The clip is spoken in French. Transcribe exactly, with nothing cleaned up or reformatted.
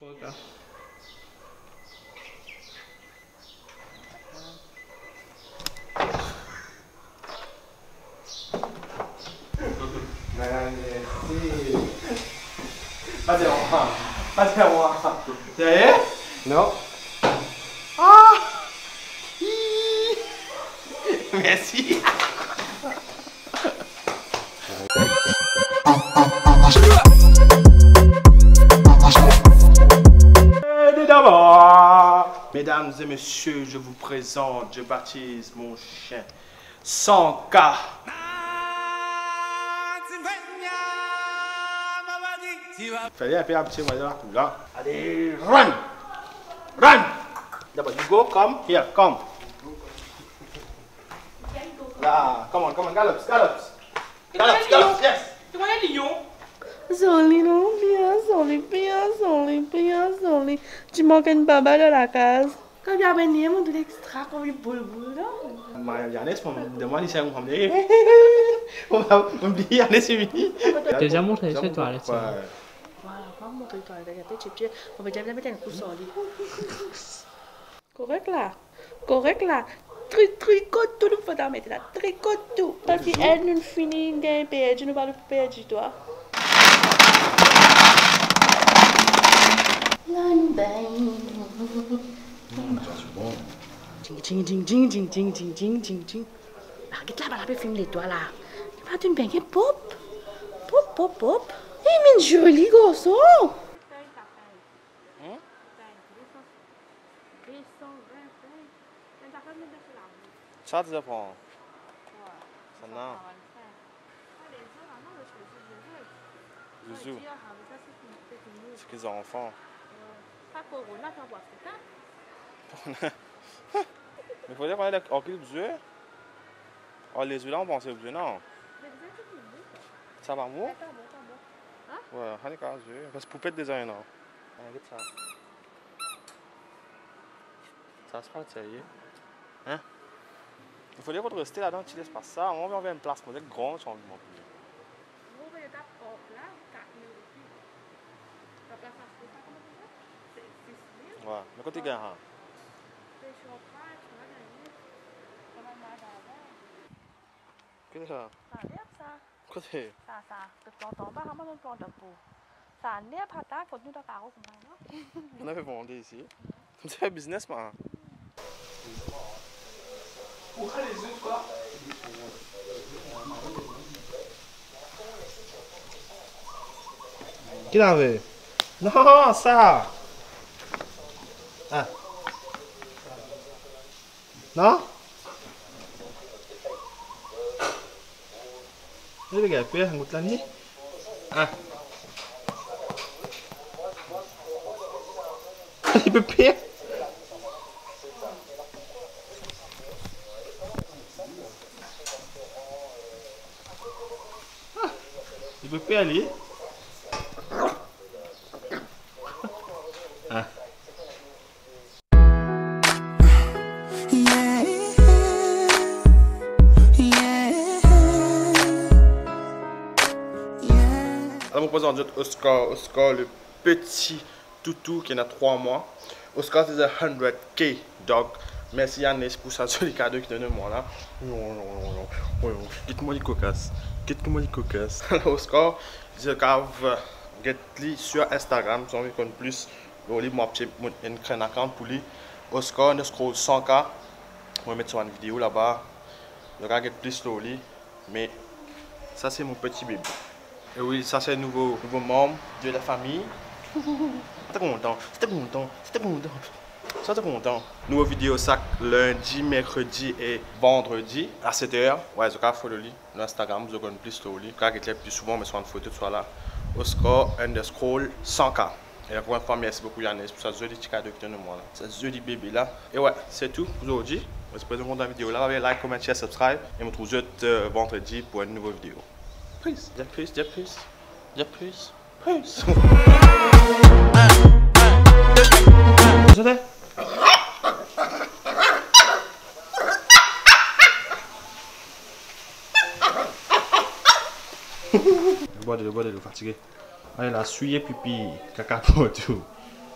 Pas de moi. Pas de moi. Sérieux? Non. Ah! Merci. Mesdames et messieurs, je vous présente, je baptise mon chien cent K. Fallait un peu un petit peu là. Allez, run! Run! D'abord, you go, come, here, come. Là, come on, come on, gallops, gallops. Gallops, gallops, yes. Tu vois les lions? Zoli, non, bien, Zoli, bien, Zoli, bien, Zoli. Tu manques une baba dans la case. Quand il y a un nez, on doit l'extra comme une boule boule, non? Mais Yannis, on demande si on va me dire. On va me dire, Yannis, c'est fini. T'as déjà montré chez toi, là, tu vois. Voilà, pas montrer toi, regarde, tu peux, on va déjà mettre un coup sur lui. Correct là, correct là. Tricote tout, nous faut mettre là, tricote tout. Parce qu'elle nous finit, gagne perdu, nous pas le perdre, toi. Jing jing jing jing jing jing jing jing jing jing. Ah, qu'est-ce que là, là, filme les doigts là. Tu vas te bien pop, pop, pop, pop. Eh, mais joli garçon. Ça, tu prends. Ça non. Zouzou. C'est qu'ils ont enfants. Mais il faut dire qu'on est en cul de yeux. Oh, les yeux là, on pense aux yeux, non. Ça va mou? Ouais, on est quand yeux. Parce que poupette des yeux, non. Regarde ça. Ça se passe sérieux. Hein? Il faut dire qu'on doit rester là-dedans, tu laisses pas ça. On va vers une place pour être grand changement. Ouais, mais quand tu gagnes. Qu'est-ce que c'est ça? Ça lève ça. Quoi c'est? Ça, ça. Tu plantes en bas, comment tu plantes en pot? Ça lève, patate, faut tenir dans ta roue comme ça, non? On avait vendu ici. Comme ça, business, man. Pourquoi les œufs, quoi? Qui l'avait? Non, ça! Ah. Non? Ini lagi apa ya anggutan ni? Ah. Ini bebek. Ah. Ini bebek ali. Ah. Alors, on présente Oscar, Oscar le petit toutou qui a trois mois. Oscar c'est un cent K dog. Merci Yannis pour ça, sur les cadeaux qu'il donne moi là. Quitte-moi les cocasses. Quitte-moi les cocasses. Alors, Oscar, je vais get sur Instagram, si on veut qu'on plus. Je vais mettre un account pour lui. Oscar, on scroll cent K. Je vais mettre sur une vidéo là-bas. Je vais get plus sur lui. Mais ça, c'est mon petit bébé. Et oui, ça c'est un nouveau, nouveau membre de la famille. C'était content, c'était content, c'était content. Ça t'es content. Nouveau vidéo ça lundi, mercredi et vendredi à sept heures. Ouais, je vais follow lui. L'Instagram, je vais plus story. Quand il est plus souvent, mais soit une photo, soit là. Oscar underscore cent K. Et encore une fois, merci beaucoup Yannis pour ça joli petit cadeau que tu as de moi là. Ce joli bébé là. Et ouais, c'est tout pour aujourd'hui. On se présente dans la vidéo là. Like, comment, share, subscribe. Et on se retrouve euh, vendredi pour une nouvelle vidéo. Plus, dis plus, dis plus, dis plus, plus. J'entends. Le bois de le bois de le fatigué. Allez là, suyez pipi, caca pour tout.